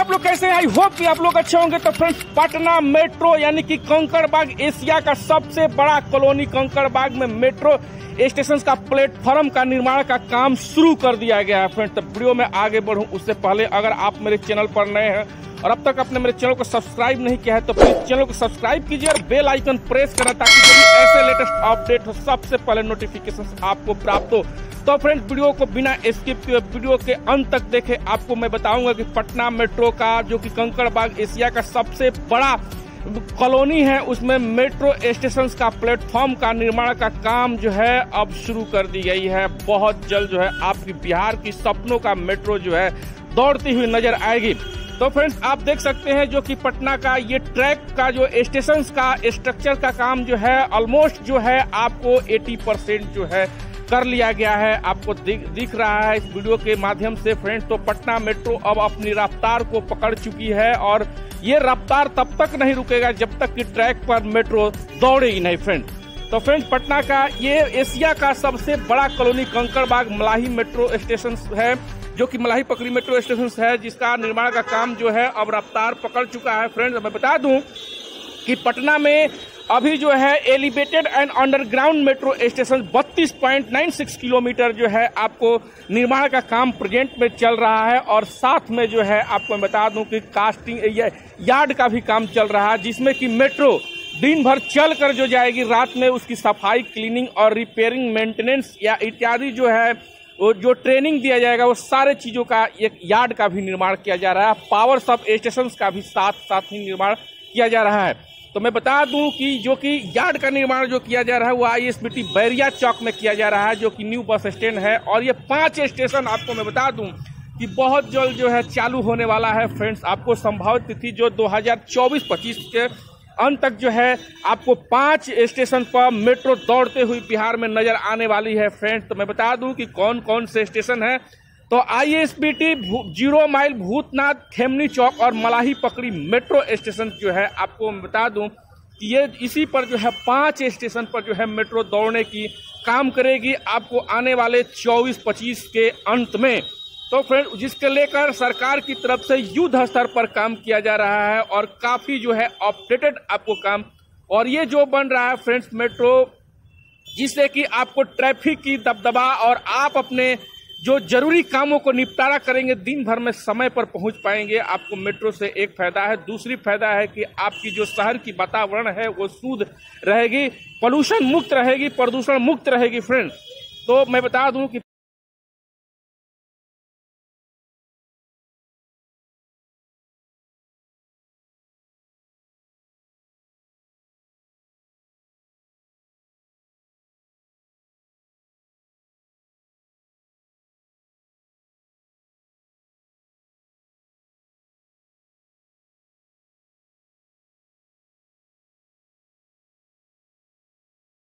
आप लोग कैसे हैं? आई होप कि आप लोग अच्छे होंगे। तो फ्रेंड्स, पटना मेट्रो यानी कि कंकड़बाग एशिया का सबसे बड़ा कॉलोनी कंकड़बाग में मेट्रो स्टेशन का प्लेटफॉर्म का निर्माण का काम शुरू कर दिया गया है। फ्रेंड्स, तो वीडियो में आगे बढ़ूं उससे पहले अगर आप मेरे चैनल पर नए हैं और अब तक आपने मेरे चैनल को सब्सक्राइब नहीं किया है तो प्लीज चैनल को सब्सक्राइब कीजिए और बेल आइकन प्रेस करें ताकि जो भी ऐसे लेटेस्ट अपडेट हो सबसे पहले नोटिफिकेशन आपको प्राप्त हो। तो फ्रेंड्स, वीडियो को बिना स्किप किए वीडियो के अंत तक देखें। आपको मैं बताऊंगा कि पटना मेट्रो का जो कि कंकड़बाग एशिया का सबसे बड़ा कॉलोनी है उसमें मेट्रो स्टेशन का प्लेटफॉर्म का निर्माण का काम जो है अब शुरू कर दी गई है। बहुत जल्द जो है आपकी बिहार की सपनों का मेट्रो जो है दौड़ती हुई नजर आएगी। तो फ्रेंड्स, आप देख सकते हैं जो कि पटना का ये ट्रैक का जो स्टेशन का स्ट्रक्चर का काम जो है ऑलमोस्ट जो है आपको 80% जो है कर लिया गया है। आपको दिख रहा है इस वीडियो के माध्यम से फ्रेंड्स। तो पटना मेट्रो अब अपनी रफ्तार को पकड़ चुकी है और ये रफ्तार तब तक नहीं रुकेगा जब तक कि ट्रैक पर मेट्रो दौड़ेगी नहीं फ्रेंड्स। तो फ्रेंड्स, पटना का ये एशिया का सबसे बड़ा colony Kankarbagh Malahi metro station है जो कि मलाही पकड़ी मेट्रो स्टेशन है जिसका निर्माण का काम जो है अब रफ्तार पकड़ चुका है। फ्रेंड्स, मैं बता दूं कि पटना में अभी जो है elevated and underground metro station 32.96 kilometre जो है आपको निर्माण का काम प्रेजेंट में चल रहा है और साथ में जो है आपको मैं बता दूं कि कास्टिंग यार्ड का भी काम चल रहा है जिसमें कि मेट्रो दिन भर चल कर जो जाएगी रात में उसकी सफाई क्लीनिंग और रिपेयरिंग मेंटेनेंस या इत्यादि जो है वो जो ट्रेनिंग दिया जाएगा वो सारे चीजों का एक यार्ड का भी निर्माण किया जा रहा है। पावर सब स्टेशन का भी साथ ही निर्माण किया जा रहा है। तो मैं बता दूं कि जो कि यार्ड का निर्माण जो किया जा रहा है वो ISBT बैरिया चौक में किया जा रहा है जो कि न्यू बस स्टैंड है और ये 5 स्टेशन आपको मैं बता दूं कि बहुत जल्द जो है चालू होने वाला है। फ्रेंड्स, आपको संभावित तिथि जो 2024-25 के अंत तक जो है आपको 5 स्टेशन पर मेट्रो दौड़ते हुए बिहार में नजर आने वाली है। फ्रेंड्स, तो मैं बता दूं कि कौन कौन से स्टेशन है। तो ISBT 0 माइल भूतनाथ खेमनी चौक और मलाही पकड़ी मेट्रो स्टेशन जो है आपको मैं बता दूं कि ये इसी पर जो है 5 स्टेशन पर जो है मेट्रो दौड़ने की काम करेगी आपको आने वाले 24-25 के अंत में। तो फ्रेंड, जिसके लेकर सरकार की तरफ से युद्ध स्तर पर काम किया जा रहा है और काफी जो है अपडेटेड आपको काम और ये जो बन रहा है फ्रेंड्स मेट्रो जिससे कि आपको ट्रैफिक की दबदबा और आप अपने जो जरूरी कामों को निपटारा करेंगे दिन भर में समय पर पहुंच पाएंगे। आपको मेट्रो से एक फायदा है। दूसरी फायदा है कि आपकी जो शहर की वातावरण है वो शुद्ध रहेगी, पोल्यूशन मुक्त रहेगी, प्रदूषण मुक्त रहेगी। फ्रेंड्स, तो मैं बता दूं कि